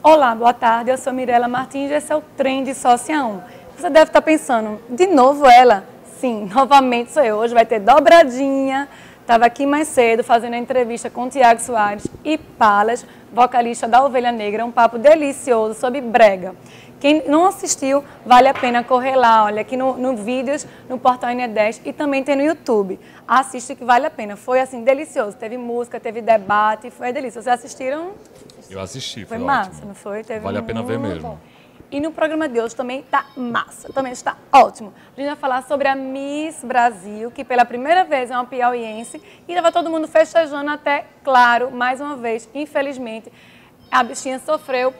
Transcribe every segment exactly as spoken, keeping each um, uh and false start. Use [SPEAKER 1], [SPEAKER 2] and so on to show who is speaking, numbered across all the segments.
[SPEAKER 1] Olá, boa tarde, eu sou Mirela Martins e esse é o Trend Sócia um. Você deve estar pensando, de novo ela? Sim, novamente sou eu. Hoje vai ter dobradinha. Estava aqui mais cedo fazendo a entrevista com o Tiago Soares e Palas, vocalista da Ovelha Negra, um papo delicioso sobre brega. Quem não assistiu, vale a pena correr lá, olha, aqui no, no Vídeos, no Portal N dez e também tem no YouTube. Assiste que vale a pena. Foi assim, delicioso. Teve música, teve debate, foi delicioso. Vocês assistiram?
[SPEAKER 2] Eu assisti, foi,
[SPEAKER 1] foi massa,
[SPEAKER 2] ótimo.
[SPEAKER 1] Não foi? Teve
[SPEAKER 2] vale a pena ver mesmo.
[SPEAKER 1] Bom. E no programa de hoje também está massa, também está ótimo. A gente vai falar sobre a Miss Brasil, que pela primeira vez é uma piauiense e estava todo mundo festejando até, claro, mais uma vez, infelizmente, a bichinha sofreu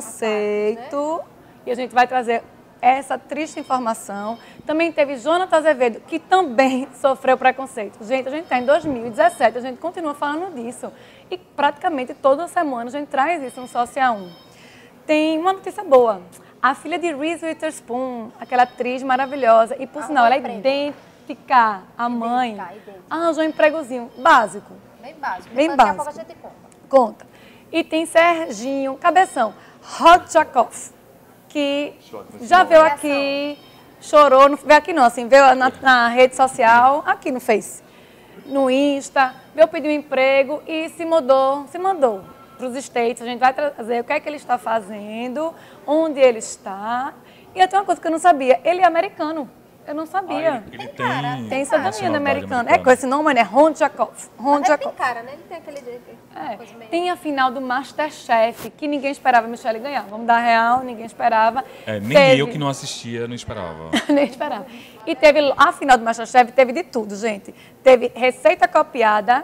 [SPEAKER 1] preconceito e a gente vai trazer essa triste informação. Também teve Jonathan Azevedo, que também sofreu preconceito. Gente, a gente está em dois mil e dezessete, a gente continua falando disso. E praticamente toda semana a gente traz isso no Sócia um. Tem uma notícia boa. A filha de Reese Witherspoon, aquela atriz maravilhosa, e por sinal ela é idêntica à mãe, idêntica, idêntica. arranjou um empregozinho básico.
[SPEAKER 3] Bem básico.
[SPEAKER 1] Bem
[SPEAKER 3] Depois
[SPEAKER 1] básico.
[SPEAKER 3] Daqui a pouco a gente conta.
[SPEAKER 1] Conta. E tem Serginho Cabeção, Rodjakov, que já veio aqui, chorou, não veio aqui não, assim, veio na, na rede social, aqui no Face, no Insta, veio pedir um emprego e se mudou, se mandou para os States. A gente vai trazer o que é que ele está fazendo, onde ele está. E até uma coisa que eu não sabia, ele é americano. Eu não sabia.
[SPEAKER 2] Ah, ele, ele tem,
[SPEAKER 1] tem cidadania americana.
[SPEAKER 2] americana.
[SPEAKER 1] É com esse nome, né? Rodjakov.
[SPEAKER 3] Rodjakov. Tem cara, né? Ele tem aquele...
[SPEAKER 1] É.
[SPEAKER 3] Meio...
[SPEAKER 1] Tem a final do Masterchef, que ninguém esperava a Michelle ganhar. Vamos dar real, ninguém esperava.
[SPEAKER 2] É, nem
[SPEAKER 1] teve...
[SPEAKER 2] eu que não assistia, não esperava.
[SPEAKER 1] nem esperava. E teve, a final do Masterchef teve de tudo, gente. Teve receita copiada,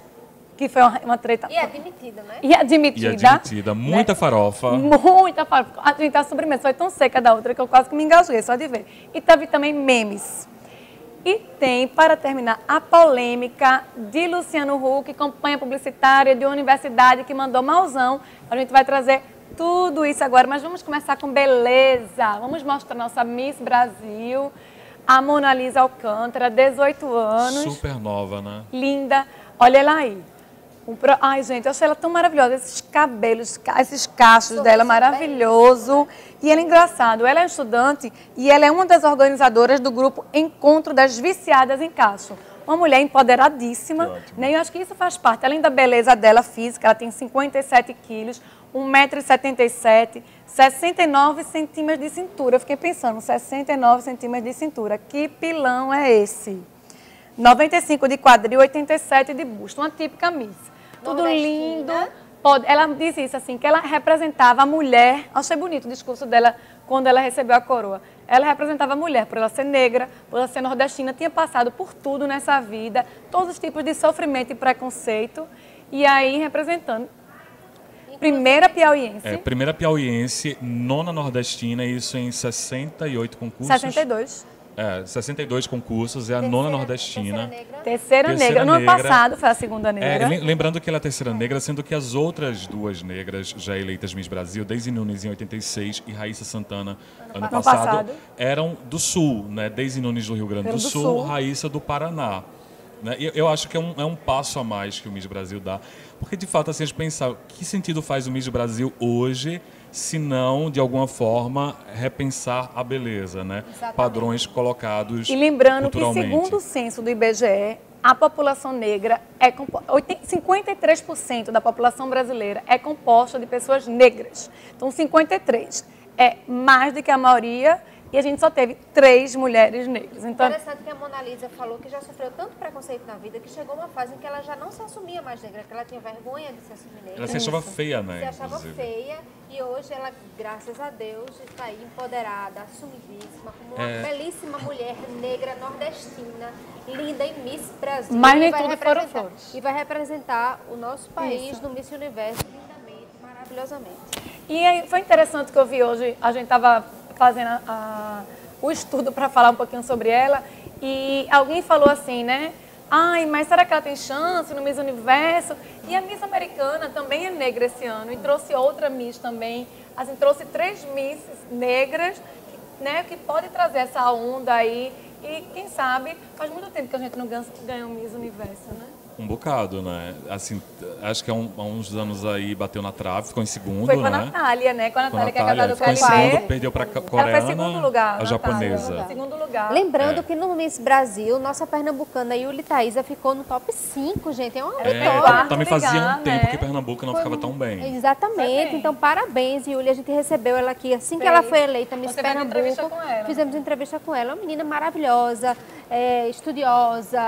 [SPEAKER 1] que foi uma, uma treta...
[SPEAKER 3] E admitida, né?
[SPEAKER 1] E admitida.
[SPEAKER 2] E admitida. Muita né? farofa.
[SPEAKER 1] Muita farofa. A gente, a sobremesa foi tão seca da outra que eu quase que me engasguei, só de ver. E teve também memes. E tem, para terminar, a polêmica de Luciano Huck, campanha publicitária de uma universidade que mandou mauzão. A gente vai trazer tudo isso agora, mas vamos começar com beleza. Vamos mostrar nossa Miss Brasil, a Mona Lisa Alcântara, dezoito anos.
[SPEAKER 2] Super nova, né?
[SPEAKER 1] Linda. Olha ela aí. Um pro... Ai, gente, eu achei ela tão maravilhosa. Esses cabelos, esses cachos Sou dela, maravilhoso. E ela é engraçado. Ela é estudante e ela é uma das organizadoras do grupo Encontro das Viciadas em Cacho. Uma mulher empoderadíssima. Né? Eu acho que isso faz parte, além da beleza dela física, ela tem cinquenta e sete quilos, um metro e setenta e sete, sessenta e nove centímetros de cintura. Eu fiquei pensando, sessenta e nove centímetros de cintura. Que pilão é esse? noventa e cinco de quadril, oitenta e sete de busto. Uma típica Miss. Tudo lindo. Pode, ela disse isso assim, que ela representava a mulher. Achei bonito o discurso dela quando ela recebeu a coroa. Ela representava a mulher, por ela ser negra, por ela ser nordestina, tinha passado por tudo nessa vida, todos os tipos de sofrimento e preconceito. E aí, representando. Primeira piauiense.
[SPEAKER 2] É, primeira piauiense, nona nordestina, isso em sessenta e oito concursos.
[SPEAKER 1] sessenta e dois.
[SPEAKER 2] É, sessenta e dois concursos, é a
[SPEAKER 3] terceira,
[SPEAKER 2] nona nordestina.
[SPEAKER 3] Terceira negra.
[SPEAKER 1] Terceira, terceira negra. No ano passado foi a segunda negra.
[SPEAKER 2] É, lembrando que ela é a terceira negra, sendo que as outras duas negras já eleitas Miss Brasil, Daisy Nunes em oitenta e seis e Raíssa Santana ano, ano passado, passado, eram do Sul, né? Daisy Nunes do Rio Grande do, do Sul, Sul, Raíssa do Paraná. Né? Eu, eu acho que é um, é um passo a mais que o Miss Brasil dá, porque de fato, assim, a gente pensar, que sentido faz o Miss Brasil hoje, se não, de alguma forma, repensar a beleza, né? Padrões colocados.
[SPEAKER 1] E lembrando que, segundo o censo do I B G E, a população negra é cinquenta e três por cento da população brasileira é composta de pessoas negras. Então, cinquenta e três por cento é mais do que a maioria. E a gente só teve três mulheres negras. Então...
[SPEAKER 3] Interessante que a Mona Lisa falou que já sofreu tanto preconceito na vida que chegou uma fase em que ela já não se assumia mais negra, que ela tinha vergonha de se assumir negra.
[SPEAKER 2] Ela se achava feia, né?
[SPEAKER 3] Se achava
[SPEAKER 2] inclusive.
[SPEAKER 3] feia e hoje ela, graças a Deus, está aí empoderada, assumidíssima, como uma
[SPEAKER 2] é...
[SPEAKER 3] belíssima mulher negra nordestina, linda em Miss Brasil.
[SPEAKER 1] Mas nem tudo foram flores.
[SPEAKER 3] E vai representar o nosso país Isso. no Miss Universo lindamente, maravilhosamente.
[SPEAKER 1] E aí, foi interessante que eu vi hoje, a gente estava fazendo a, a, o estudo para falar um pouquinho sobre ela, e alguém falou assim, né? Ai, mas será que ela tem chance no Miss Universo? E a Miss Americana também é negra esse ano, e trouxe outra Miss também, assim, trouxe três Misses negras, né, que pode trazer essa onda aí, e quem sabe, faz muito tempo que a gente não ganha, ganha o Miss Universo, né?
[SPEAKER 2] Um bocado, né? Assim, acho que há, um, há uns anos aí bateu na trave, ficou em segundo,
[SPEAKER 1] Foi com a
[SPEAKER 2] né?
[SPEAKER 1] Natália, né? Com a Natália, que é casada com
[SPEAKER 2] ficou
[SPEAKER 1] a
[SPEAKER 2] em segundo,
[SPEAKER 1] Cauê.
[SPEAKER 2] perdeu para a
[SPEAKER 1] Ela
[SPEAKER 2] coreana,
[SPEAKER 1] foi segundo lugar,
[SPEAKER 2] a
[SPEAKER 1] Natália.
[SPEAKER 2] japonesa.
[SPEAKER 1] Segundo lugar.
[SPEAKER 3] Lembrando
[SPEAKER 2] É.
[SPEAKER 3] que no Miss Brasil, nossa pernambucana Yuli Thaísa ficou no top cinco, gente. É uma
[SPEAKER 2] É,
[SPEAKER 3] vitória.
[SPEAKER 2] também fazia
[SPEAKER 1] lugar,
[SPEAKER 2] um tempo
[SPEAKER 1] né?
[SPEAKER 2] que Pernambuco não ficava tão bem.
[SPEAKER 3] Exatamente.
[SPEAKER 1] Foi bem.
[SPEAKER 3] Então, parabéns, Yuli. A gente recebeu ela aqui assim que
[SPEAKER 1] Fez.
[SPEAKER 3] ela foi eleita Miss
[SPEAKER 1] Você fez entrevista
[SPEAKER 3] Pernambuco.
[SPEAKER 1] com ela.
[SPEAKER 3] Fizemos entrevista com ela. Uma menina maravilhosa, é, estudiosa,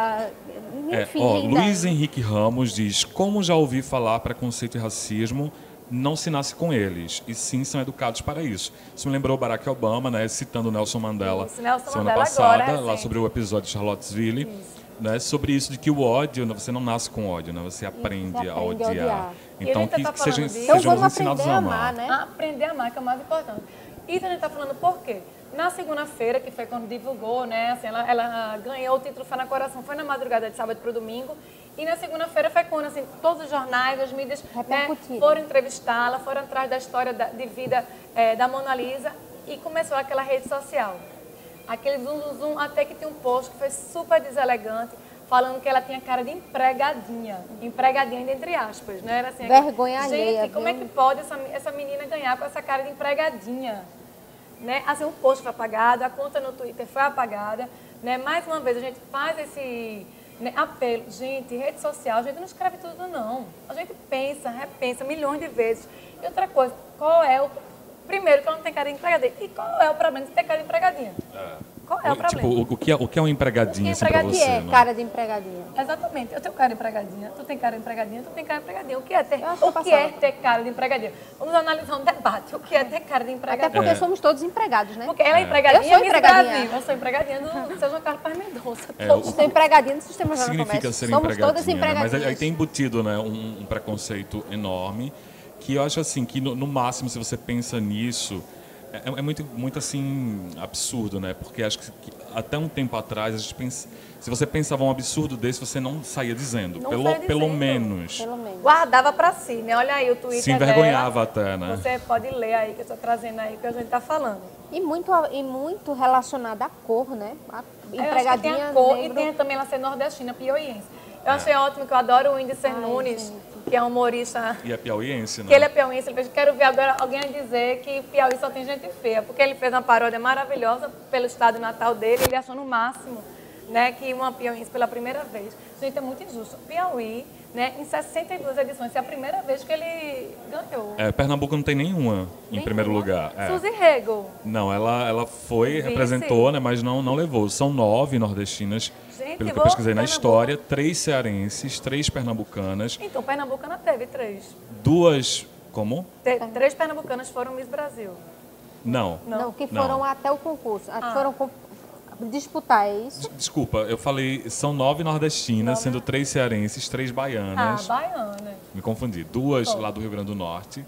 [SPEAKER 2] É,
[SPEAKER 3] enfim,
[SPEAKER 2] ó,
[SPEAKER 3] linda.
[SPEAKER 2] Luiz Henrique Ramos diz: como já ouvi falar, preconceito e racismo não se nasce com eles, e sim são educados para isso. Isso me lembrou Barack Obama, né, citando Nelson Mandela
[SPEAKER 1] Isso, Nelson
[SPEAKER 2] semana
[SPEAKER 1] Mandela
[SPEAKER 2] passada,
[SPEAKER 1] agora,
[SPEAKER 2] lá
[SPEAKER 1] recente.
[SPEAKER 2] sobre o episódio de Charlottesville, né, sobre isso de que o ódio, né, você não nasce com ódio, né, você aprende,
[SPEAKER 3] aprende
[SPEAKER 2] a
[SPEAKER 3] a
[SPEAKER 2] odiar.
[SPEAKER 3] odiar.
[SPEAKER 2] Então,
[SPEAKER 1] E ele
[SPEAKER 2] que,
[SPEAKER 1] tá
[SPEAKER 2] que sejam,
[SPEAKER 1] falando disso.
[SPEAKER 3] Então
[SPEAKER 2] sejamos
[SPEAKER 3] vamos
[SPEAKER 2] ensinados
[SPEAKER 3] aprender
[SPEAKER 2] a
[SPEAKER 3] a
[SPEAKER 2] amar.
[SPEAKER 3] amar, né?
[SPEAKER 1] Aprender a amar, que é o mais importante. Isso a gente está falando por quê? Na segunda-feira, que foi quando divulgou, né? Assim, ela, ela ganhou o título Fé no Coração, foi na madrugada de sábado para o domingo. E na segunda-feira foi quando assim, todos os jornais, as mídias né,
[SPEAKER 3] Repercutiram.
[SPEAKER 1] foram entrevistá-la, foram atrás da história da, de vida eh, da Mona Lisa e começou aquela rede social. Aquele zoom, zoom, zoom, até que tinha um post que foi super deselegante, falando que ela tinha cara de empregadinha. Empregadinha, ainda entre aspas, né? Era assim,
[SPEAKER 3] Vergonha
[SPEAKER 1] gente,
[SPEAKER 3] alheia,
[SPEAKER 1] como é
[SPEAKER 3] viu?
[SPEAKER 1] que pode essa, essa menina ganhar com essa cara de empregadinha? Né? Assim, o post foi apagado, a conta no Twitter foi apagada. Né? Mais uma vez, a gente faz esse né, apelo. Gente, rede social, a gente não escreve tudo, não. A gente pensa, repensa milhões de vezes. E outra coisa, qual é o... Primeiro, que ela não tem cara de empregadinha. E qual é o problema de ter cara de empregadinha? Qual é o
[SPEAKER 2] Tipo,
[SPEAKER 1] problema?
[SPEAKER 2] o, o que é, o que é um empregadinho,
[SPEAKER 1] O que é
[SPEAKER 2] assim, pra
[SPEAKER 1] empregadinho
[SPEAKER 2] você?
[SPEAKER 3] Que é
[SPEAKER 2] né?
[SPEAKER 3] cara de empregadinha.
[SPEAKER 1] Exatamente. Eu tenho cara de empregadinha, tu tem cara de empregadinha, tu tem cara de empregadinha. O que é ter,
[SPEAKER 3] Eu acho que eu
[SPEAKER 1] o que é
[SPEAKER 3] passava.
[SPEAKER 1] ter cara de empregadinha? Vamos analisar um debate. O que é ter cara de
[SPEAKER 3] Até
[SPEAKER 1] empregadinha?
[SPEAKER 3] porque
[SPEAKER 2] É.
[SPEAKER 3] somos todos empregados, né?
[SPEAKER 1] Porque ela é
[SPEAKER 2] É.
[SPEAKER 1] empregadinha
[SPEAKER 3] Eu sou
[SPEAKER 1] Miss
[SPEAKER 3] empregadinha.
[SPEAKER 1] Brasil. Eu sou empregadinha do São João Carlos Paz Mendonça.
[SPEAKER 2] É,
[SPEAKER 1] Todos
[SPEAKER 2] o-
[SPEAKER 3] Estou empregadinha no Sistema
[SPEAKER 2] O que
[SPEAKER 3] Jornal do
[SPEAKER 2] significa
[SPEAKER 3] Comércio.
[SPEAKER 2] ser
[SPEAKER 3] Somos todas
[SPEAKER 2] empregadinha, né? Mas aí-
[SPEAKER 3] empregadinhas.
[SPEAKER 2] aí tem embutido, né, um, um preconceito enorme, que eu acho assim, que no, no máximo, se você pensa nisso, é, é muito, muito assim, absurdo, né? Porque acho que, que até um tempo atrás, a gente pensa, se você pensava um absurdo desse, você não saía dizendo,
[SPEAKER 1] Não
[SPEAKER 2] pelo,
[SPEAKER 1] saía
[SPEAKER 2] pelo
[SPEAKER 1] dizendo.
[SPEAKER 2] menos.
[SPEAKER 3] Pelo menos.
[SPEAKER 1] Guardava pra si, né? Olha aí o Twitter
[SPEAKER 2] Se envergonhava até, né?
[SPEAKER 1] dela. Você pode ler aí, que eu estou trazendo aí, que a gente está falando.
[SPEAKER 3] E muito, e muito relacionada à cor, né? A
[SPEAKER 1] Eu acho que tem
[SPEAKER 3] empregadinha
[SPEAKER 1] a cor e
[SPEAKER 3] negro.
[SPEAKER 1] tem também ela ser nordestina, piauiense. Eu achei ótimo, que eu adoro o Whindersson
[SPEAKER 3] Ai,
[SPEAKER 1] Nunes,
[SPEAKER 3] gente.
[SPEAKER 1] que é um humorista...
[SPEAKER 2] E é piauiense, né?
[SPEAKER 1] Que ele é piauiense, ele fez, quero ver agora alguém dizer que Piauí só tem gente feia, porque ele fez uma paródia maravilhosa pelo estado natal dele, ele achou no máximo, né, que uma piauiense pela primeira vez. Gente, é muito injusto. Piauí, né, em sessenta e duas edições, é a primeira vez que ele ganhou.
[SPEAKER 2] É, Pernambuco não tem nenhuma, em
[SPEAKER 1] Nenhuma.
[SPEAKER 2] primeiro lugar. É.
[SPEAKER 1] Suzy Rego.
[SPEAKER 2] Não, ela, ela foi,
[SPEAKER 1] Vice.
[SPEAKER 2] representou, né, mas não, não levou. São nove nordestinas,
[SPEAKER 1] Gente,
[SPEAKER 2] pelo que eu
[SPEAKER 1] vou-
[SPEAKER 2] pesquisei na
[SPEAKER 1] Pernambuco.
[SPEAKER 2] história, três cearenses, três pernambucanas,
[SPEAKER 1] Então, Pernambucana teve três.
[SPEAKER 2] duas... Como?
[SPEAKER 1] Te- três pernambucanas foram Miss Brasil.
[SPEAKER 2] Não.
[SPEAKER 1] Não.
[SPEAKER 3] Não, que
[SPEAKER 2] Não.
[SPEAKER 3] foram até o concurso.
[SPEAKER 1] Ah.
[SPEAKER 3] Foram com- disputar, é isso?
[SPEAKER 2] Des- Desculpa, eu falei, são nove nordestinas,
[SPEAKER 1] Nove.
[SPEAKER 2] sendo três cearenses, três
[SPEAKER 1] Ah,
[SPEAKER 2] baianas.
[SPEAKER 1] baiana.
[SPEAKER 2] Me confundi. Duas
[SPEAKER 1] Oh.
[SPEAKER 2] lá do Rio Grande do Norte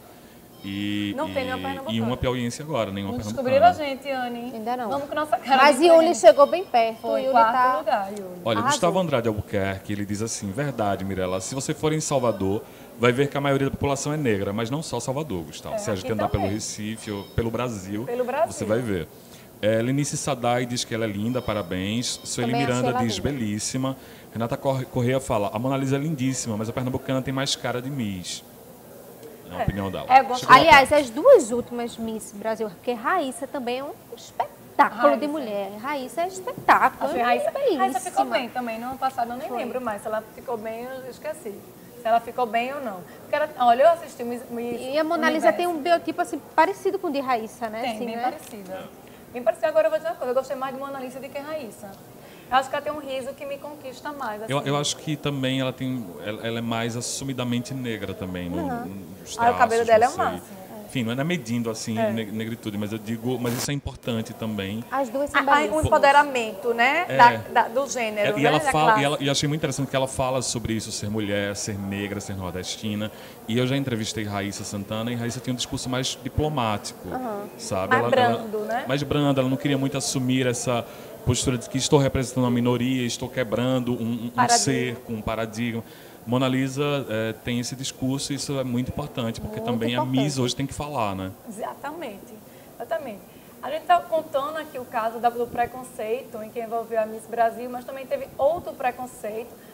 [SPEAKER 2] e,
[SPEAKER 1] Não
[SPEAKER 2] e,
[SPEAKER 1] tem nenhuma pernambucana.
[SPEAKER 2] e uma piauiense agora, nenhuma
[SPEAKER 1] Não
[SPEAKER 2] pernambucana.
[SPEAKER 1] descobriram a gente, Anne.
[SPEAKER 3] Ainda não.
[SPEAKER 1] Vamos com nossa cara.
[SPEAKER 3] Mas
[SPEAKER 1] de
[SPEAKER 3] Yuli
[SPEAKER 1] diferente.
[SPEAKER 3] chegou bem perto.
[SPEAKER 1] Foi
[SPEAKER 3] Yuli
[SPEAKER 1] quarto
[SPEAKER 3] tá...
[SPEAKER 1] lugar, Yuli.
[SPEAKER 2] Olha,
[SPEAKER 3] Arrasou.
[SPEAKER 2] Gustavo Andrade Albuquerque, ele diz assim, verdade, Mirella, se você for em Salvador, vai ver que a maioria da população é negra, mas não só Salvador, Gustavo.
[SPEAKER 1] É,
[SPEAKER 2] se a gente
[SPEAKER 1] aqui
[SPEAKER 2] andar pelo
[SPEAKER 1] também.
[SPEAKER 2] Recife ou pelo Brasil,
[SPEAKER 1] Pelo Brasil.
[SPEAKER 2] você vai ver. É, Lenice Sadai diz que ela é linda, parabéns. Sueli
[SPEAKER 3] Também achei
[SPEAKER 2] Miranda
[SPEAKER 3] ela
[SPEAKER 2] diz
[SPEAKER 3] linda.
[SPEAKER 2] belíssima. Renata Corre- Correia fala, a Mona Lisa é lindíssima, mas a pernambucana tem mais cara de Miss. É a
[SPEAKER 1] É.
[SPEAKER 2] opinião dela.
[SPEAKER 1] É, eu gosto-
[SPEAKER 2] Chegou lá
[SPEAKER 3] Aliás,
[SPEAKER 2] perto.
[SPEAKER 3] as duas últimas Miss Brasil, porque Raíssa também é um espetáculo
[SPEAKER 1] Raíssa.
[SPEAKER 3] de mulher. Raíssa é espetáculo.
[SPEAKER 1] Achei Raíssa,
[SPEAKER 3] belíssima.
[SPEAKER 1] Raíssa ficou bem também. No ano passado eu nem
[SPEAKER 3] Foi.
[SPEAKER 1] lembro mais. Se ela ficou bem, eu esqueci. Se ela ficou bem ou não. Porque ela, olha, eu assisti o Miss, Miss
[SPEAKER 3] E a Mona Lisa tem um biotipo assim, parecido com o de Raíssa, né?
[SPEAKER 1] Tem,
[SPEAKER 3] assim,
[SPEAKER 1] bem
[SPEAKER 3] né?
[SPEAKER 1] parecida. Bem parecida. Agora eu vou dizer uma coisa. Eu gostei mais de Mona Lisa do que Raíssa. Eu acho que ela tem um riso que me conquista mais. Assim.
[SPEAKER 2] Eu, eu acho que também ela tem, ela, ela é mais assumidamente negra também, no, nos
[SPEAKER 1] Ah, o cabelo
[SPEAKER 2] traços,
[SPEAKER 1] dela é
[SPEAKER 2] não
[SPEAKER 1] o
[SPEAKER 2] sei.
[SPEAKER 1] máximo.
[SPEAKER 2] Enfim, não é medindo assim
[SPEAKER 1] É.
[SPEAKER 2] ne- negritude, mas eu digo, mas isso é importante também.
[SPEAKER 3] As duas são
[SPEAKER 1] Ah, ah, um
[SPEAKER 3] belíssimas.
[SPEAKER 1] empoderamento, né?
[SPEAKER 2] É.
[SPEAKER 1] Da, da- do gênero,
[SPEAKER 2] É, e
[SPEAKER 1] né?
[SPEAKER 2] ela
[SPEAKER 1] Da
[SPEAKER 2] fala,
[SPEAKER 1] classe.
[SPEAKER 2] e, ela, e eu achei muito interessante que ela fala sobre isso, ser mulher, ser negra, ser nordestina. E eu já entrevistei Raíssa Santana e Raíssa tinha um discurso mais diplomático, sabe?
[SPEAKER 1] Mais
[SPEAKER 2] ela,
[SPEAKER 1] brando,
[SPEAKER 2] ela,
[SPEAKER 1] né?
[SPEAKER 2] Mais brando, ela não queria muito assumir essa postura de que estou representando uma minoria, estou quebrando um, um- um
[SPEAKER 1] Paradigma.
[SPEAKER 2] ser com um paradigma. Mona Lisa eh, tem esse discurso e isso é muito importante, porque
[SPEAKER 3] Muito
[SPEAKER 2] também a
[SPEAKER 3] importante.
[SPEAKER 2] Miss hoje tem que falar, né?
[SPEAKER 1] Exatamente, exatamente. A gente está contando aqui o caso da- do preconceito em que envolveu a Miss Brasil, mas também teve outro preconceito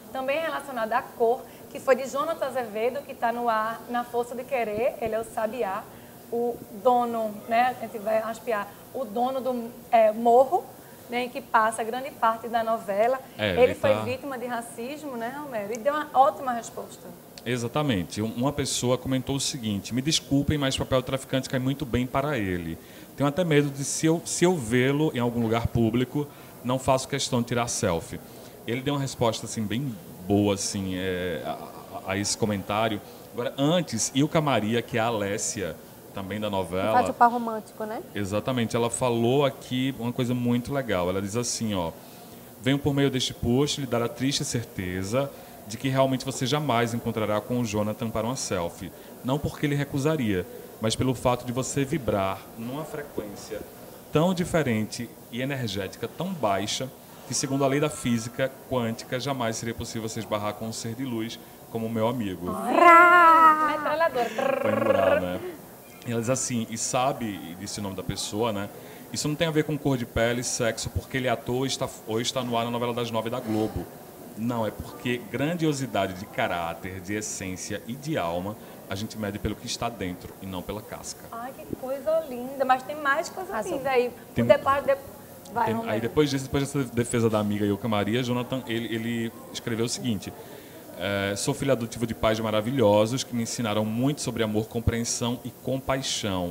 [SPEAKER 1] também relacionada à cor, que foi de Jonathan Azevedo, que está no ar, Na Força de Querer, ele é o Sabiá, o dono, né, a gente vai aspiar, o dono do é, Morro, né, em que passa grande parte da novela.
[SPEAKER 2] É,
[SPEAKER 1] ele
[SPEAKER 2] ele
[SPEAKER 1] foi
[SPEAKER 2] tá...
[SPEAKER 1] vítima de racismo, né, Romero? E deu uma ótima resposta.
[SPEAKER 2] Exatamente. Uma pessoa comentou o seguinte: me desculpem, mas o papel do traficante cai muito bem para ele. Tenho até medo de, se eu, se eu vê-lo em algum lugar público, não faço questão de tirar selfie. Ele deu uma resposta assim, bem boa assim, é, a, a esse comentário. Agora, antes, Ilka Maria, que é a Alessia, também da novela...
[SPEAKER 3] Faz o par romântico, né?
[SPEAKER 2] Exatamente. Ela falou aqui uma coisa muito legal. Ela diz assim, ó: venho por meio deste post lhe dar a triste certeza de que realmente você jamais encontrará com o Jonathan para uma selfie. Não porque ele recusaria, mas pelo fato de você vibrar numa frequência tão diferente e energética tão baixa que, segundo a lei da física quântica, jamais seria possível você esbarrar com um ser de luz como o meu amigo. Foi moral, né? E ela diz assim, e sabe, e disse o nome da pessoa, né? Isso não tem a ver com cor de pele, sexo, porque ele é ator ou está, ou está no ar na novela das nove da Globo. Não, é porque grandiosidade de caráter, de essência e de alma, a gente mede pelo que está dentro e não pela casca.
[SPEAKER 1] Ai, que coisa linda. Mas tem mais coisa
[SPEAKER 3] Azul.
[SPEAKER 1] linda aí.
[SPEAKER 2] Tem-
[SPEAKER 1] O depois, de... Vai,
[SPEAKER 2] Tem-
[SPEAKER 1] Romero.
[SPEAKER 2] aí depois disso, depois dessa defesa da amiga Ilka Maria, Jonathan, ele, ele escreveu o seguinte: é, sou filho adotivo de pais maravilhosos que me ensinaram muito sobre amor, compreensão e compaixão.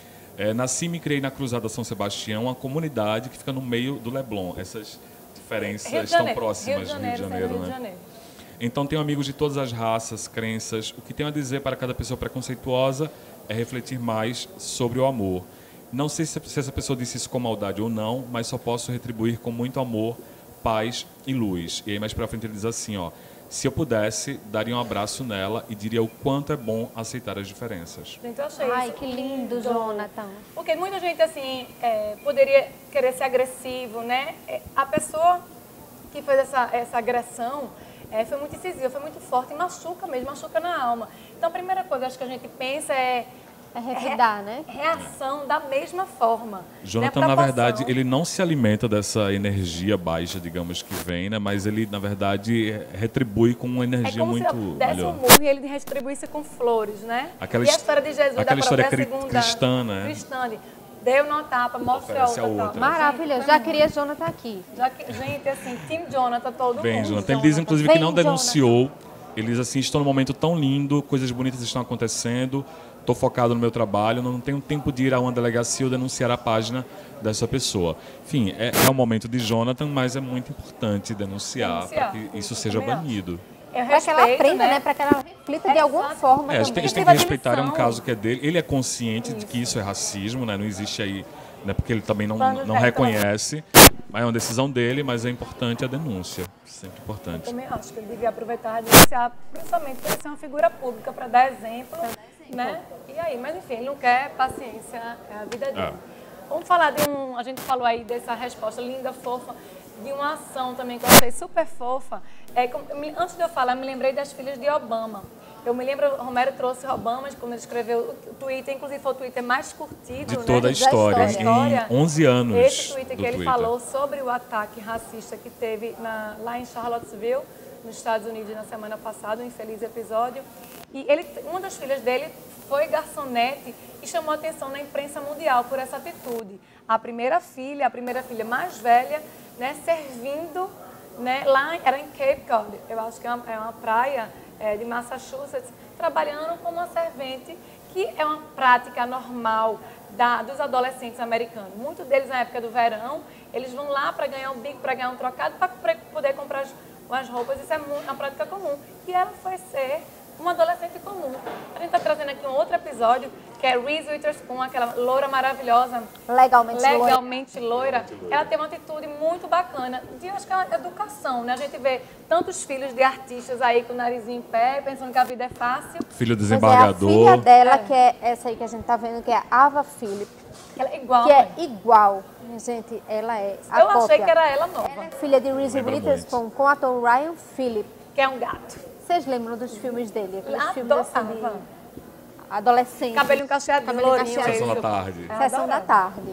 [SPEAKER 2] É, nasci e me criei na Cruzada São Sebastião, uma comunidade que fica no meio do Leblon. Essas diferenças
[SPEAKER 1] Rio de
[SPEAKER 2] estão
[SPEAKER 1] Janeiro.
[SPEAKER 2] próximas
[SPEAKER 1] Rio de
[SPEAKER 2] do Rio de
[SPEAKER 1] Janeiro,
[SPEAKER 2] Janeiro,
[SPEAKER 1] Rio de
[SPEAKER 2] né?
[SPEAKER 1] Janeiro.
[SPEAKER 2] Então tenho amigos de todas as raças, crenças. O que tenho a dizer para cada pessoa preconceituosa é refletir mais sobre o amor. Não sei se, se essa pessoa disse isso com maldade ou não, mas só posso retribuir com muito amor, paz e luz. E aí mais pra frente ele diz assim, ó: se eu pudesse, daria um abraço nela e diria o quanto é bom aceitar as diferenças.
[SPEAKER 1] Gente, eu achei
[SPEAKER 3] Ai,
[SPEAKER 1] isso
[SPEAKER 3] que lindo, Jonathan.
[SPEAKER 1] Porque muita gente, assim, é, poderia querer ser agressivo, né? É, A pessoa que fez essa, essa agressão é, foi muito incisiva, foi muito forte e machuca mesmo, machuca na alma. Então, a primeira coisa acho que a gente pensa é...
[SPEAKER 3] É revidar, né?
[SPEAKER 1] Reação da mesma forma.
[SPEAKER 2] Jonathan,
[SPEAKER 1] né?
[SPEAKER 2] na
[SPEAKER 1] Proporção.
[SPEAKER 2] verdade, ele não se alimenta dessa energia baixa, digamos, que vem, né? Mas ele, na verdade, retribui com uma
[SPEAKER 1] É
[SPEAKER 2] energia
[SPEAKER 1] como
[SPEAKER 2] muito
[SPEAKER 1] se desse
[SPEAKER 2] melhor.
[SPEAKER 1] um murro e ele distribuísse com flores, né?
[SPEAKER 2] Aquela
[SPEAKER 1] e a
[SPEAKER 2] his-
[SPEAKER 1] história de Jesus,
[SPEAKER 2] aquela
[SPEAKER 1] da
[SPEAKER 2] história
[SPEAKER 1] própria
[SPEAKER 2] cri-
[SPEAKER 1] segunda,
[SPEAKER 2] cristã, né?
[SPEAKER 1] cristã, de deu uma tapa, mostra a
[SPEAKER 2] Oferece
[SPEAKER 1] outra.
[SPEAKER 2] a outra.
[SPEAKER 1] tapa.
[SPEAKER 3] Maravilhoso.
[SPEAKER 1] Gente,
[SPEAKER 3] Já
[SPEAKER 1] foi
[SPEAKER 3] queria Jonathan aqui.
[SPEAKER 1] Já que, gente, assim, Team Jonathan, todo
[SPEAKER 2] Bem,
[SPEAKER 1] mundo.
[SPEAKER 2] Jonathan. Ele diz, inclusive, que
[SPEAKER 3] Vem,
[SPEAKER 2] não
[SPEAKER 3] Jonathan.
[SPEAKER 2] denunciou. Ele diz assim, estou num momento tão lindo, coisas bonitas estão acontecendo, estou focado no meu trabalho, não tenho tempo de ir a uma delegacia ou denunciar a página dessa pessoa. Enfim, é, é o momento de Jonathan, mas é muito importante denunciar,
[SPEAKER 1] Denunciar,
[SPEAKER 2] para que isso
[SPEAKER 1] eu
[SPEAKER 2] seja
[SPEAKER 1] também acho.
[SPEAKER 2] banido.
[SPEAKER 1] Eu
[SPEAKER 3] Para que ela
[SPEAKER 1] respeito,
[SPEAKER 3] aprenda, né?
[SPEAKER 1] né?
[SPEAKER 3] Para que ela reflita de alguma
[SPEAKER 1] Exato.
[SPEAKER 3] forma
[SPEAKER 2] É, a gente tem, a
[SPEAKER 3] também.
[SPEAKER 2] gente tem
[SPEAKER 1] Viva
[SPEAKER 2] que
[SPEAKER 1] de
[SPEAKER 2] respeitar, é um
[SPEAKER 1] lição.
[SPEAKER 2] caso que é dele. Ele é consciente de que isso é racismo, né? Não existe aí, né? Porque ele também não,
[SPEAKER 1] Plano
[SPEAKER 2] não
[SPEAKER 1] de
[SPEAKER 2] reconhece. Mas é uma decisão dele, mas é importante a denúncia. Sempre
[SPEAKER 1] Eu
[SPEAKER 2] importante.
[SPEAKER 1] também acho que ele devia aproveitar e denunciar, principalmente por ele ser uma figura pública, para dar exemplo, né? E aí, mas enfim, ele não quer paciência, é a vida dele.
[SPEAKER 2] É.
[SPEAKER 1] Vamos falar de um, a gente falou aí dessa resposta linda, fofa, de uma ação também que eu achei super fofa. É, como- me- antes de eu falar, me lembrei das filhas de Obama. Eu me lembro, o Romero trouxe Obama quando ele escreveu o Twitter, inclusive foi o Twitter mais curtido,
[SPEAKER 2] De
[SPEAKER 1] né?
[SPEAKER 2] toda a história,
[SPEAKER 1] Da história.
[SPEAKER 2] em onze anos
[SPEAKER 1] Esse Twitter
[SPEAKER 2] do
[SPEAKER 1] que ele
[SPEAKER 2] Twitter.
[SPEAKER 1] falou sobre o ataque racista que teve na, lá em Charlottesville, nos Estados Unidos, na semana passada, um infeliz episódio. E ele, uma das filhas dele foi garçonete e chamou a atenção na imprensa mundial por essa atitude. A primeira filha, a primeira filha mais velha, né, servindo, né, lá, era em Cape Cod, eu acho que é uma, é uma praia é, de Massachusetts, trabalhando como uma servente, que é uma prática normal da, dos adolescentes americanos. Muitos deles, na época do verão, eles vão lá para ganhar um bico, para ganhar um trocado, para poder comprar as, as roupas. Isso é mu- uma prática comum. E ela foi ser uma adolescente comum. A gente está trazendo aqui um outro episódio, que é Reese Witherspoon, aquela loura maravilhosa,
[SPEAKER 3] Legalmente loira.
[SPEAKER 1] legalmente loira. Ela tem uma atitude muito bacana de, acho que é uma educação, né? A gente vê tantos filhos de artistas aí com o narizinho em pé, pensando que a vida é fácil.
[SPEAKER 2] Filho
[SPEAKER 3] Mas é a
[SPEAKER 2] desembargador.
[SPEAKER 3] filha dela,
[SPEAKER 1] É.
[SPEAKER 3] que é essa aí que a gente tá vendo, que é a Ava Philip,
[SPEAKER 1] Ela é igual,
[SPEAKER 3] que é
[SPEAKER 1] mãe.
[SPEAKER 3] igual. Gente, ela é a
[SPEAKER 1] Eu achei
[SPEAKER 3] cópia.
[SPEAKER 1] que era ela nova,
[SPEAKER 3] Ela é filha de Reese
[SPEAKER 2] Lembra
[SPEAKER 3] Witherspoon com o ator Ryan Phillippe.
[SPEAKER 1] que é um gato.
[SPEAKER 3] Vocês lembram dos filmes dele? Aqueles
[SPEAKER 1] Adorava.
[SPEAKER 3] filmes assim de adolescente.
[SPEAKER 1] Cabelinho cacheado,
[SPEAKER 3] Cabelinho
[SPEAKER 1] lourinho.
[SPEAKER 3] cacheado.
[SPEAKER 2] Sessão da
[SPEAKER 1] isso.
[SPEAKER 2] tarde.
[SPEAKER 1] É,
[SPEAKER 3] Sessão da
[SPEAKER 1] adorava.
[SPEAKER 3] tarde.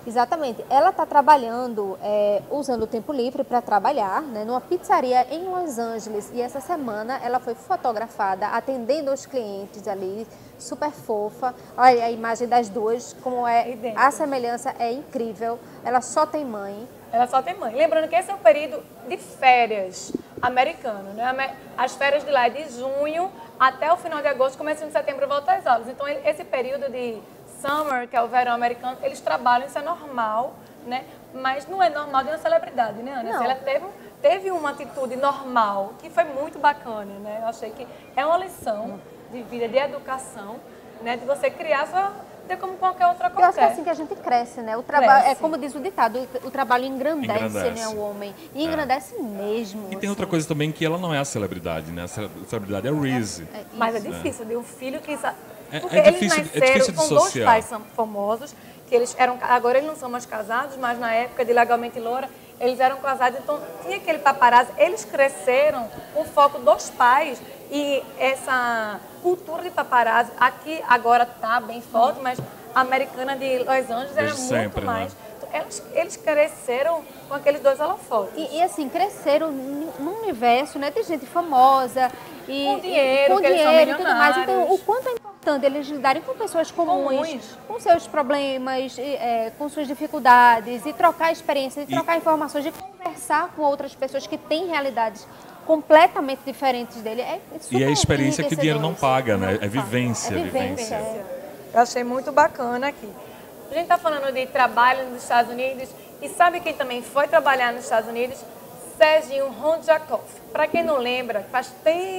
[SPEAKER 3] Exatamente. Ela está trabalhando, é, usando o tempo livre para trabalhar, né, numa pizzaria em Los Angeles. E essa semana ela foi fotografada, atendendo os clientes ali, super fofa. Olha a imagem das duas, como é, a semelhança é incrível. Ela só tem mãe.
[SPEAKER 1] Ela só tem mãe. Lembrando que esse é um período de férias americano, né? As férias de lá é de junho até o final de agosto, começo de setembro, volta às aulas. Então, esse período de summer, que é o verão americano, eles trabalham, isso é normal, né? Mas não é normal de uma celebridade, né, Ana? Ela teve, teve uma atitude normal, que foi muito bacana, né? Eu achei que é uma lição de vida, de educação, né? De você criar sua... de como qualquer outra coisa.
[SPEAKER 3] Eu acho que é assim que a gente cresce, né? O trabalho, é como diz o ditado, o, o trabalho engrandece, engrandece, né, o homem. E engrandece é. mesmo.
[SPEAKER 2] E tem
[SPEAKER 3] assim.
[SPEAKER 2] outra coisa também, que ela não é a celebridade, né? A celebridade é o Reese.
[SPEAKER 1] É, é, Mas é difícil, de um filho que...
[SPEAKER 2] Porque é, é difícil,
[SPEAKER 1] eles nasceram
[SPEAKER 2] é difícil de
[SPEAKER 1] com
[SPEAKER 2] dissociar.
[SPEAKER 1] dois pais famosos, que eles eram, agora eles não são mais casados, mas na época de Legalmente Loura, eles eram casados, então tinha aquele paparazzi. Eles cresceram com o foco dos pais e essa cultura de paparazzi aqui agora está bem forte, mas a americana de Los Angeles era
[SPEAKER 2] Desde
[SPEAKER 1] muito
[SPEAKER 2] sempre,
[SPEAKER 1] mais.
[SPEAKER 2] Né?
[SPEAKER 1] Eles, eles cresceram com aqueles dois holofotes.
[SPEAKER 3] E, e assim, cresceram num universo, né, de gente famosa e
[SPEAKER 1] com dinheiro,
[SPEAKER 3] com
[SPEAKER 1] que
[SPEAKER 3] dinheiro
[SPEAKER 1] eles
[SPEAKER 3] e
[SPEAKER 1] são
[SPEAKER 3] tudo mais. Então, o quanto é importante eles lidarem com pessoas comuns,
[SPEAKER 1] comuns.
[SPEAKER 3] com seus problemas, é, com suas dificuldades, e trocar experiências, e trocar
[SPEAKER 2] e...
[SPEAKER 3] informações, e conversar com outras pessoas que têm realidades completamente diferentes dele. É super
[SPEAKER 2] e é a experiência que o dinheiro não paga, né?
[SPEAKER 3] Não
[SPEAKER 2] é vivência.
[SPEAKER 3] É vivência.
[SPEAKER 2] vivência.
[SPEAKER 1] Eu achei muito bacana aqui. A gente está falando de trabalho nos Estados Unidos, e sabe quem também foi trabalhar nos Estados Unidos? Serginho Rodjakov. Para quem não lembra, faz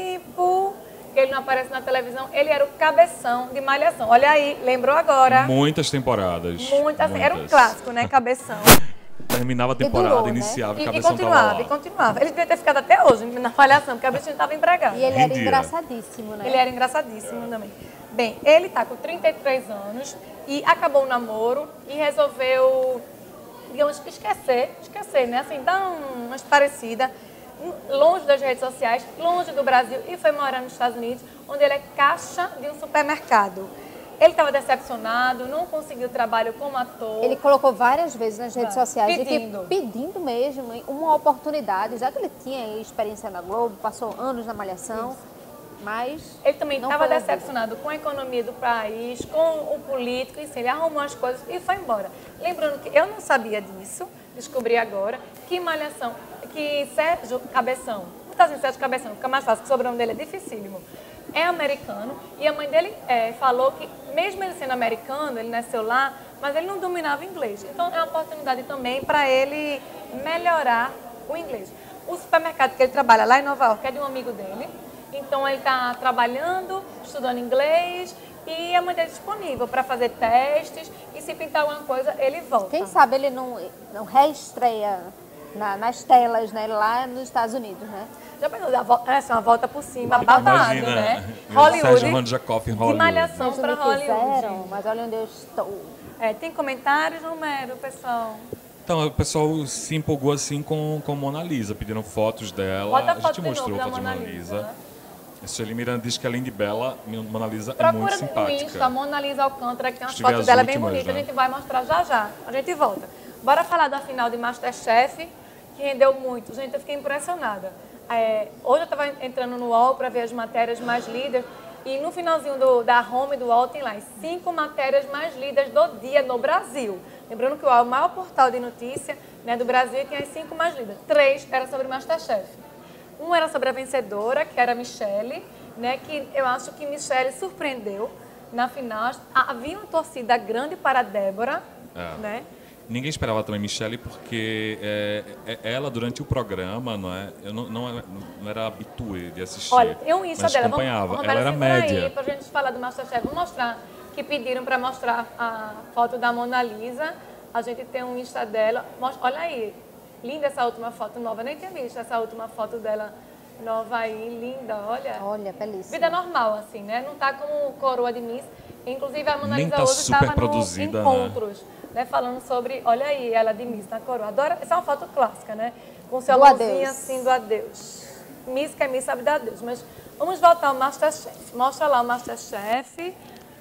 [SPEAKER 1] tempo que ele não aparece na televisão, ele era o cabeção de Malhação. Olha aí, lembrou agora?
[SPEAKER 2] Muitas temporadas.
[SPEAKER 1] Muitas. Muitas. Era um clássico, né? Cabeção.
[SPEAKER 2] Terminava a temporada, durou, iniciava,
[SPEAKER 1] né?
[SPEAKER 2] e,
[SPEAKER 1] Cabeção e continuava, e continuava. Ele devia ter ficado até hoje na Malhação, porque a bichinha estava empregada.
[SPEAKER 3] E ele era engraçadíssimo, né?
[SPEAKER 1] Ele era engraçadíssimo também. Bem, ele está com trinta e três anos e acabou o namoro e resolveu, digamos, esquecer, esquecer, né? Assim, dar uma parecida, longe das redes sociais, longe do Brasil, e foi morar nos Estados Unidos, onde ele é caixa de um supermercado. Ele estava decepcionado, não conseguiu trabalho como ator.
[SPEAKER 3] Ele colocou várias vezes nas redes
[SPEAKER 1] ah,
[SPEAKER 3] sociais,
[SPEAKER 1] pedindo.
[SPEAKER 3] Que, pedindo mesmo uma oportunidade, já que ele tinha experiência na Globo, passou anos na Malhação. Isso. Mas
[SPEAKER 1] ele também estava decepcionado com a economia do país, com o político, e sim, ele arrumou as coisas e foi embora. Lembrando que eu não sabia disso, descobri agora, que Malhação, que Sérgio Cabeção, não está dizendo Sérgio Cabeção, fica mais fácil, que o sobrenome dele é dificílimo, é americano, e a mãe dele é, falou que, mesmo ele sendo americano, ele nasceu lá, mas ele não dominava inglês. Então é uma oportunidade também para ele melhorar o inglês. O supermercado que ele trabalha lá em Nova York é de um amigo dele. Então, ele está trabalhando, estudando inglês, e a mãe dele é disponível para fazer testes, e se pintar alguma coisa, ele volta.
[SPEAKER 3] Quem sabe ele não, não reestreia na, nas telas, né, lá nos Estados Unidos, né?
[SPEAKER 1] Já pensou, essa é uma volta por cima, babado,
[SPEAKER 2] Imagina,
[SPEAKER 1] né?
[SPEAKER 2] Hollywood, Sérgio Rodjakov em Hollywood.
[SPEAKER 1] De Malhação para Hollywood.
[SPEAKER 3] Quiseram, mas olha onde eu estou.
[SPEAKER 1] É, tem comentários, Romero, pessoal?
[SPEAKER 2] Então, o pessoal se empolgou assim com, com Mona Lisa, pediram fotos dela.
[SPEAKER 1] Bota a,
[SPEAKER 2] a
[SPEAKER 1] foto
[SPEAKER 2] gente mostrou fotos de Mona Lisa. Lisa. Né? A Sueli Miranda diz que além de bela, Mona Lisa
[SPEAKER 1] Procura
[SPEAKER 2] é muito simpática.
[SPEAKER 1] Procura no Insta, Mona Lisa Alcântara, que tem umas fotos
[SPEAKER 2] as
[SPEAKER 1] dela
[SPEAKER 2] últimas,
[SPEAKER 1] bem bonitas,
[SPEAKER 2] né?
[SPEAKER 1] A gente vai mostrar já já. A gente volta. Bora falar da final de Masterchef, que rendeu muito. Gente, eu fiquei impressionada. É, hoje eu estava entrando no U O L para ver as matérias mais lidas, e no finalzinho do, da home do U O L tem lá as cinco matérias mais lidas do dia no Brasil. Lembrando que o U O L é o maior portal de notícia, né, do Brasil, e tem as cinco mais lidas. Três eram sobre Masterchef. Um era sobre a vencedora, que era a Michele, né, que eu acho que Michele surpreendeu na final. Havia uma torcida grande para a Débora,
[SPEAKER 2] é.
[SPEAKER 1] né?
[SPEAKER 2] Ninguém esperava também Michele, porque é, é, ela, durante o programa, não é, eu não, não, não era habituê de assistir.
[SPEAKER 1] Olha, tem um Insta
[SPEAKER 2] mas
[SPEAKER 1] dela.
[SPEAKER 2] acompanhava.
[SPEAKER 1] Vamos,
[SPEAKER 2] ela era média.
[SPEAKER 1] Aí, pra gente falar do Masterchef, vou mostrar, que pediram para mostrar a foto da Mona Lisa. A gente tem um Insta dela. Olha aí, linda essa última foto nova. Eu nem tinha visto essa última foto dela nova aí, linda, olha.
[SPEAKER 3] Olha, belíssima.
[SPEAKER 1] Vida normal, assim, né? Não tá como coroa de Miss. Inclusive, a Mona
[SPEAKER 2] Nem
[SPEAKER 1] Lisa
[SPEAKER 2] tá
[SPEAKER 1] hoje
[SPEAKER 2] super
[SPEAKER 1] estava nos
[SPEAKER 2] produzida,
[SPEAKER 1] encontros, né? Né? Falando sobre, olha aí, ela de Miss na coroa. Adoro, essa é uma foto clássica, né? Com seu mãozinho assim do adeus. Miss que é Miss sabe dar adeus. Mas vamos voltar ao Masterchef. Mostra lá o Masterchef.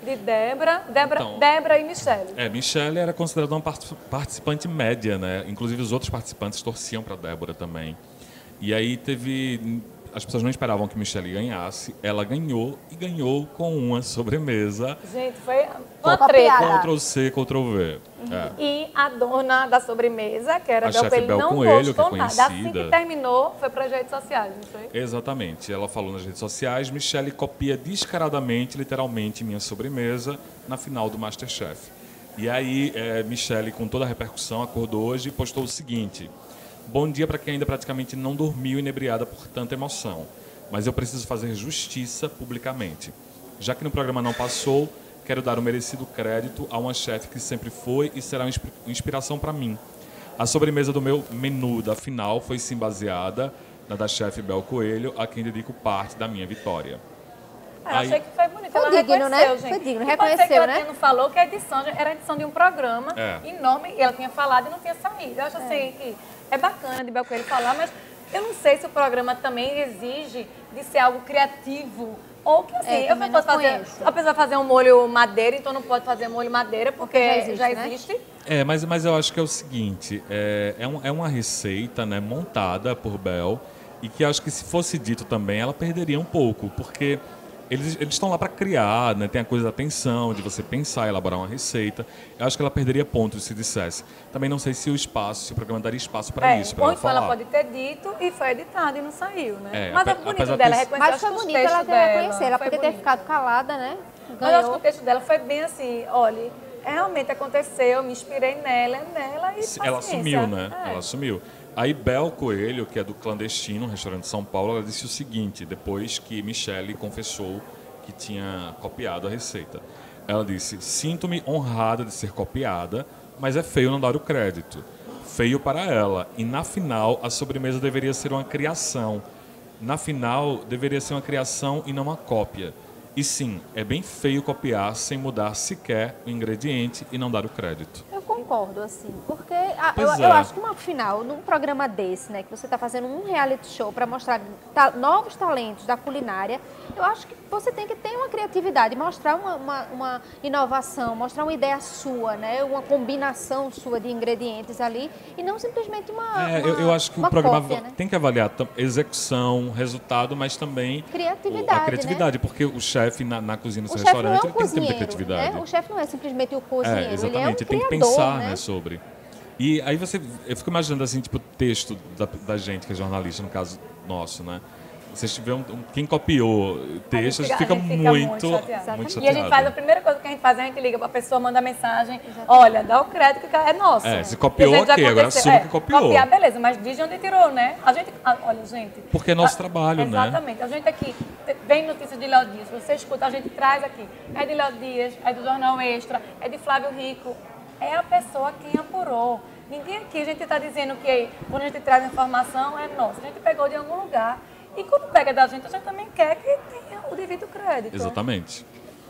[SPEAKER 1] De Débora, Débora,
[SPEAKER 2] Então,
[SPEAKER 1] Débora e Michele.
[SPEAKER 2] É, Michele era considerada uma participante média, né? Inclusive os outros participantes torciam para Débora também. E aí teve... As pessoas não esperavam que Michele ganhasse. Ela ganhou e ganhou com uma sobremesa.
[SPEAKER 1] Gente, foi uma treta.
[SPEAKER 2] Ctrl C, Ctrl V. É.
[SPEAKER 1] E a dona da sobremesa, que era
[SPEAKER 2] A
[SPEAKER 1] Bel
[SPEAKER 2] chefe
[SPEAKER 1] Coelho,
[SPEAKER 2] Bel
[SPEAKER 1] não
[SPEAKER 2] Coelho, que é
[SPEAKER 1] gostou nada. Assim
[SPEAKER 2] conhecida.
[SPEAKER 1] que terminou, foi para as redes sociais, não foi?
[SPEAKER 2] Exatamente. Ela falou nas redes sociais, Michele copia descaradamente, literalmente, minha sobremesa na final do MasterChef. E aí, é, Michele, com toda a repercussão, acordou hoje e postou o seguinte: bom dia para quem ainda praticamente não dormiu inebriada por tanta emoção. Mas eu preciso fazer justiça publicamente. Já que no programa não passou, quero dar o merecido crédito a uma chefe que sempre foi e será uma inspiração para mim. A sobremesa do meu menu da final foi sim baseada na da chefe Bel Coelho, a quem dedico parte da minha vitória.
[SPEAKER 1] Ah, eu
[SPEAKER 2] Aí-
[SPEAKER 1] achei que foi bonito.
[SPEAKER 3] Foi
[SPEAKER 1] Ela
[SPEAKER 3] digno,
[SPEAKER 1] reconheceu,
[SPEAKER 3] né?
[SPEAKER 1] gente.
[SPEAKER 3] Foi digno,
[SPEAKER 1] E pode ser
[SPEAKER 3] reconheceu,
[SPEAKER 1] que ela
[SPEAKER 3] né?
[SPEAKER 1] tenha- não falou que a edição era a edição de um programa
[SPEAKER 2] É.
[SPEAKER 1] enorme e ela tinha falado e não tinha saído. Eu acho assim que é bacana de Bel Coelho falar, mas eu não sei se o programa também exige de ser algo criativo. Ou que assim,
[SPEAKER 3] É,
[SPEAKER 1] eu
[SPEAKER 3] também
[SPEAKER 1] posso
[SPEAKER 3] não
[SPEAKER 1] fazer.
[SPEAKER 3] conheço.
[SPEAKER 1] A pessoa vai fazer um molho madeira, então não pode fazer molho madeira, porque
[SPEAKER 3] já
[SPEAKER 1] já
[SPEAKER 3] existe,
[SPEAKER 1] existe.
[SPEAKER 3] né?
[SPEAKER 2] É, mas, mas eu acho que é o seguinte, é, é, um- é uma receita, né, montada por Bel e que eu acho que se fosse dito também, ela perderia um pouco, porque eles eles estão lá para criar, né, tem a coisa da atenção, de você pensar, elaborar uma receita. Eu acho que ela perderia pontos se dissesse. Também não sei se o espaço, se o programa daria espaço para
[SPEAKER 1] É,
[SPEAKER 2] isso, para
[SPEAKER 1] ou
[SPEAKER 2] ela
[SPEAKER 1] então ela
[SPEAKER 2] falar.
[SPEAKER 1] pode ter dito e foi editado e não saiu, né?
[SPEAKER 2] É,
[SPEAKER 1] Mas é
[SPEAKER 2] ape-
[SPEAKER 1] bonito
[SPEAKER 2] apesar
[SPEAKER 1] dela
[SPEAKER 2] desse-
[SPEAKER 1] reconhecer.
[SPEAKER 3] Mas
[SPEAKER 1] acho
[SPEAKER 3] foi
[SPEAKER 1] que os
[SPEAKER 3] bonito ela
[SPEAKER 1] textos
[SPEAKER 3] ter
[SPEAKER 1] dela,
[SPEAKER 3] reconhecer. Ela
[SPEAKER 1] foi
[SPEAKER 3] podia ter
[SPEAKER 1] bonito.
[SPEAKER 3] ficado calada, né?
[SPEAKER 1] Mas eu acho que o
[SPEAKER 3] Ganhou.
[SPEAKER 1] texto dela foi bem assim, olha, realmente aconteceu, me inspirei nela, é nela e
[SPEAKER 2] Ela
[SPEAKER 1] paciência.
[SPEAKER 2] assumiu, né?
[SPEAKER 1] É.
[SPEAKER 2] Ela assumiu. Aí Bel Coelho, que é do Clandestino, um restaurante de São Paulo, ela disse o seguinte, depois que Michele confessou que tinha copiado a receita. Ela disse, sinto-me honrada de ser copiada, mas é feio não dar o crédito. Feio para ela. E na final, a sobremesa deveria ser uma criação. Na final, deveria ser uma criação e não uma cópia. E sim, é bem feio copiar sem mudar sequer o ingrediente e não dar o crédito.
[SPEAKER 3] Eu concordo, assim, porque a- eu,
[SPEAKER 2] Pois
[SPEAKER 3] eu
[SPEAKER 2] é.
[SPEAKER 3] acho que uma final, num programa desse, né, que você está fazendo um reality show para mostrar ta- novos talentos da culinária, eu acho que você tem que ter uma criatividade, mostrar uma, uma, uma inovação, mostrar uma ideia sua, né, uma combinação sua de ingredientes ali, e não simplesmente uma
[SPEAKER 2] É,
[SPEAKER 3] uma-
[SPEAKER 2] eu, eu acho que o
[SPEAKER 3] uma
[SPEAKER 2] programa
[SPEAKER 3] cópia, né?
[SPEAKER 2] tem que avaliar tam- execução, resultado, mas também
[SPEAKER 3] Criatividade,
[SPEAKER 2] o- a criatividade,
[SPEAKER 3] né?
[SPEAKER 2] porque o chefe na, na cozinha do
[SPEAKER 3] O
[SPEAKER 2] seu
[SPEAKER 3] chefe não é
[SPEAKER 2] restaurante
[SPEAKER 3] um
[SPEAKER 2] ele tem que ter muita
[SPEAKER 3] cozinheiro,
[SPEAKER 2] criatividade.
[SPEAKER 3] né? O chefe não é simplesmente o cozinheiro,
[SPEAKER 2] É, exatamente,
[SPEAKER 3] ele é um
[SPEAKER 2] tem que
[SPEAKER 3] criador,
[SPEAKER 2] pensar,
[SPEAKER 3] né?
[SPEAKER 2] né, sobre. E aí você, eu fico imaginando assim, tipo, o texto da, da gente, que é jornalista, no caso nosso, né? Você tiver um, um- quem copiou o texto, a gente fica,
[SPEAKER 1] a gente fica
[SPEAKER 2] muito,
[SPEAKER 1] muito chateado.
[SPEAKER 2] muito
[SPEAKER 1] E
[SPEAKER 2] chateado.
[SPEAKER 1] a gente faz, a primeira coisa que a gente faz, a gente liga pra pessoa, manda mensagem, olha, dá o crédito que é nosso.
[SPEAKER 2] É, se
[SPEAKER 1] E
[SPEAKER 2] copiou,
[SPEAKER 1] a gente já
[SPEAKER 2] ok, agora
[SPEAKER 1] aconteceu-
[SPEAKER 2] assume que copiou.
[SPEAKER 1] Copiar, beleza, mas diz de onde tirou, né? A gente, ah, olha, gente...
[SPEAKER 2] Porque é nosso
[SPEAKER 1] a-
[SPEAKER 2] trabalho, né?
[SPEAKER 1] Exatamente. A gente aqui, te- vem notícia de Léo Dias, você escuta, a gente traz aqui. É de Léo Dias, é do Jornal Extra, é de Flávio Rico. É a pessoa quem apurou. Ninguém aqui, a gente está dizendo que quando a gente traz informação, é nossa. A gente pegou de algum lugar. E quando pega da gente, a gente também quer que tenha o devido crédito.
[SPEAKER 2] Exatamente.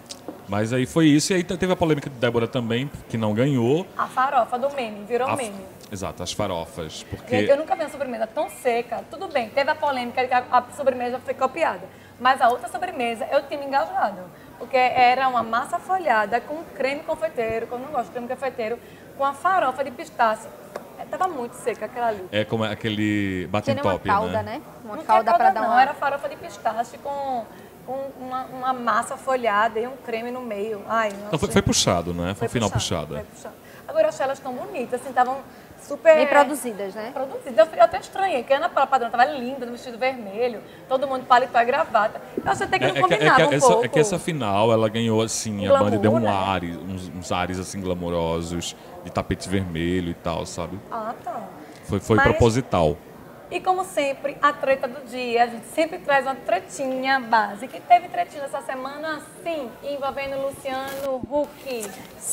[SPEAKER 2] Mas aí foi isso, e aí teve a polêmica de Débora também, que não ganhou.
[SPEAKER 1] A farofa do meme, virou
[SPEAKER 2] A-
[SPEAKER 1] meme.
[SPEAKER 2] Exato, as farofas. Porque
[SPEAKER 1] Gente, eu nunca vi uma sobremesa tão seca. Tudo bem, teve a polêmica de que a, a sobremesa foi copiada. Mas a outra sobremesa eu tinha me engajado. Porque era uma massa folhada com creme confeiteiro, que eu não gosto de creme confeiteiro, com a farofa de pistache. Tava muito seca aquela ali.
[SPEAKER 2] é como aquele batem
[SPEAKER 3] Tem uma
[SPEAKER 2] top,
[SPEAKER 3] calda,
[SPEAKER 2] né?
[SPEAKER 3] né? Uma
[SPEAKER 1] Não
[SPEAKER 3] calda
[SPEAKER 1] tinha
[SPEAKER 3] para
[SPEAKER 1] calda,
[SPEAKER 3] dar
[SPEAKER 1] não,
[SPEAKER 3] uma...
[SPEAKER 1] era farofa de pistache com, com uma, uma massa folhada e um creme no meio. Ai, não
[SPEAKER 2] Então foi,
[SPEAKER 1] sei.
[SPEAKER 2] foi puxado, né? Foi um final
[SPEAKER 1] puxado,
[SPEAKER 2] puxada.
[SPEAKER 1] foi puxado. Agora eu achei elas tão bonitas, assim, estavam super...
[SPEAKER 3] Bem produzidas, né?
[SPEAKER 1] Produzidas. Eu até estranhei, porque a Ana Paula Padrão estava linda, no vestido vermelho, todo mundo paletó e gravata. Eu achei até que
[SPEAKER 2] É,
[SPEAKER 1] não
[SPEAKER 2] é que, é,
[SPEAKER 1] combinava
[SPEAKER 2] que
[SPEAKER 1] um
[SPEAKER 2] essa,
[SPEAKER 1] pouco.
[SPEAKER 2] é que essa final, ela ganhou assim,
[SPEAKER 1] Um
[SPEAKER 2] a banda deu um
[SPEAKER 1] glamour, né?
[SPEAKER 2] ar, uns, uns ares assim glamourosos, de tapete vermelho e tal, sabe?
[SPEAKER 1] Ah, tá.
[SPEAKER 2] Foi, foi
[SPEAKER 1] Mas-
[SPEAKER 2] proposital.
[SPEAKER 1] E como sempre, a treta do dia, a gente sempre traz uma tretinha básica. E teve tretinha essa semana, sim, envolvendo Luciano Huck.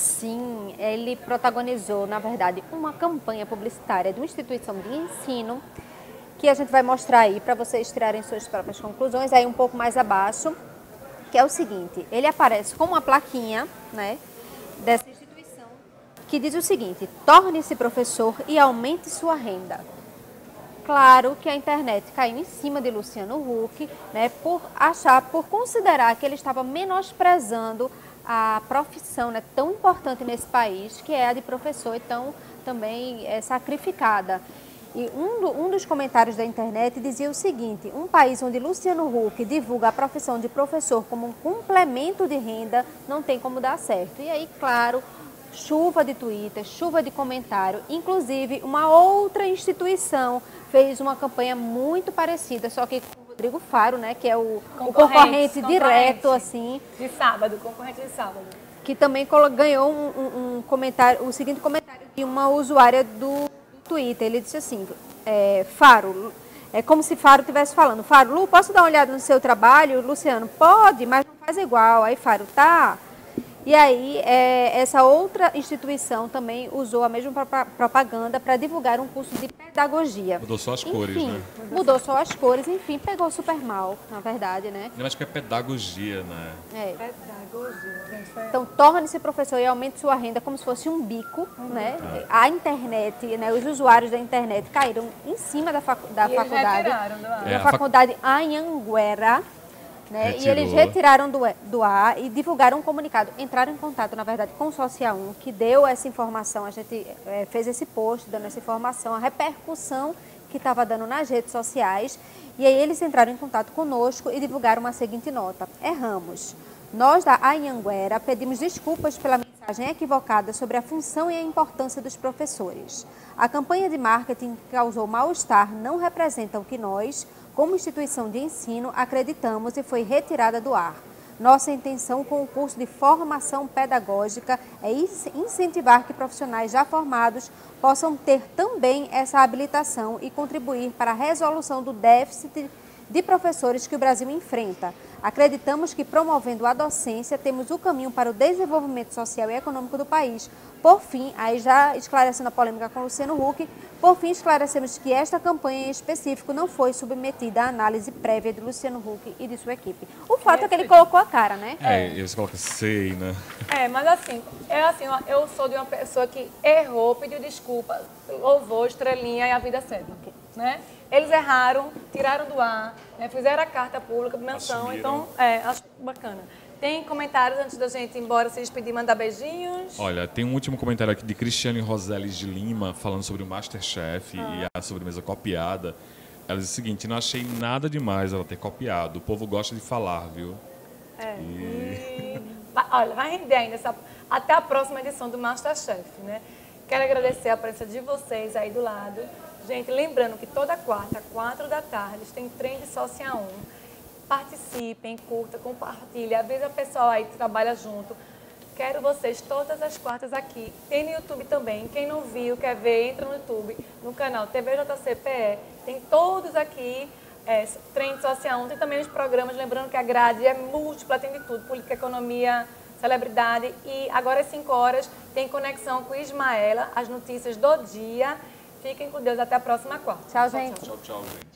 [SPEAKER 3] Sim, ele protagonizou, na verdade, uma campanha publicitária de uma instituição de ensino que a gente vai mostrar aí para vocês tirarem suas próprias conclusões, aí um pouco mais abaixo, que é o seguinte, ele aparece com uma plaquinha, né, dessa instituição, que diz o seguinte, torne-se professor e aumente sua renda. Claro que a internet caiu em cima de Luciano Huck, né, por achar, por considerar que ele estava menosprezando a profissão, né, tão importante nesse país, que é a de professor, e tão também é, sacrificada. E um, do, um dos comentários da internet dizia o seguinte: um país onde Luciano Huck divulga a profissão de professor como um complemento de renda não tem como dar certo. E aí, claro, chuva de Twitter, chuva de comentário, inclusive uma outra instituição fez uma campanha muito parecida, só que com o Rodrigo Faro, né, que é o concorrente, o concorrente direto, assim.
[SPEAKER 1] De sábado, concorrente de sábado.
[SPEAKER 3] Que também ganhou um, um, um comentário, o seguinte comentário de uma usuária do Twitter. Ele disse assim, é, Faro, é como se Faro estivesse falando, Faro, Lu, posso dar uma olhada no seu trabalho? Luciano, pode, mas não faz igual. Aí Faro, tá. E aí, é, essa outra instituição também usou a mesma propaganda para divulgar um curso de pedagogia.
[SPEAKER 2] Mudou só as
[SPEAKER 3] enfim,
[SPEAKER 2] cores, né?
[SPEAKER 3] Mudou só as cores, enfim, pegou super mal, na verdade, né?
[SPEAKER 2] Eu acho que é pedagogia, né?
[SPEAKER 3] É.
[SPEAKER 1] Pedagogia, gente.
[SPEAKER 3] Então, torne-se professor e aumente sua renda como se fosse um bico, uhum. né? A internet, né? Os usuários da internet caíram em cima da, facu da
[SPEAKER 1] e
[SPEAKER 3] faculdade.
[SPEAKER 1] Eles retiraram do ar.
[SPEAKER 3] Da
[SPEAKER 2] é,
[SPEAKER 3] faculdade Anhanguera. Né? E eles retiraram do, do ar e divulgaram um comunicado. Entraram em contato, na verdade, com o Social um, que deu essa informação. A gente é, fez esse post dando essa informação, a repercussão que estava dando nas redes sociais. E aí eles entraram em contato conosco e divulgaram uma seguinte nota: erramos. Nós da Anhanguera pedimos desculpas pela mensagem equivocada sobre a função e a importância dos professores. A campanha de marketing que causou mal-estar não representa o que nós, como instituição de ensino, acreditamos e foi retirada do ar. Nossa intenção com o curso de formação pedagógica é incentivar que profissionais já formados possam ter também essa habilitação e contribuir para a resolução do déficit de professores que o Brasil enfrenta. Acreditamos que, promovendo a docência, temos o caminho para o desenvolvimento social e econômico do país. Por fim, aí já esclarecendo a polêmica com Luciano Huck, por fim esclarecemos que esta campanha em específico não foi submetida à análise prévia de Luciano Huck e de sua equipe. O fato é, é que ele colocou a cara, né?
[SPEAKER 2] É, e você coloca sei, né?
[SPEAKER 1] É, mas assim, é assim, eu sou de uma pessoa que errou, pediu desculpa, louvou, estrelinha e a vida segue, né? Eles erraram, tiraram do ar, né, fizeram a carta pública, menção, então, é, acho bacana. Tem comentários antes da gente ir embora, se despedir, mandar beijinhos?
[SPEAKER 2] Olha, tem um último comentário aqui de Cristiane Roseles de Lima, falando sobre o Masterchef ah. e a sobremesa copiada. Ela diz o seguinte: não achei nada demais ela ter copiado, o povo gosta de falar, viu?
[SPEAKER 1] É. E... E... Olha, vai render ainda, essa... até a próxima edição do Masterchef, né? Quero agradecer a presença de vocês aí do lado. Gente, lembrando que toda quarta, quatro da tarde, tem Trend Social um. Participem, curta, compartilhem, avisa o pessoal aí que trabalha junto. Quero vocês todas as quartas aqui. Tem no YouTube também. Quem não viu, quer ver, entra no YouTube, no canal T V J C P E. Tem todos aqui, é, Trend Social um. Tem também os programas, lembrando que a grade é múltipla, tem de tudo. Política, economia, celebridade. E agora às cinco horas tem conexão com Ismaela, as notícias do dia. Fiquem com Deus, até a próxima quarta.
[SPEAKER 3] Tchau, gente.
[SPEAKER 2] Tchau, tchau, gente.